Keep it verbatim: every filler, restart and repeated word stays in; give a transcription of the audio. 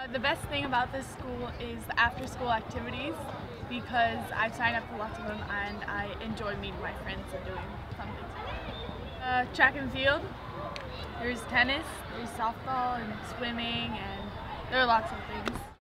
The best thing about this school is the after-school activities because I've signed up for lots of them and I enjoy meeting my friends and doing something. Uh, track and field, there's tennis, there's softball and swimming, and there are lots of things.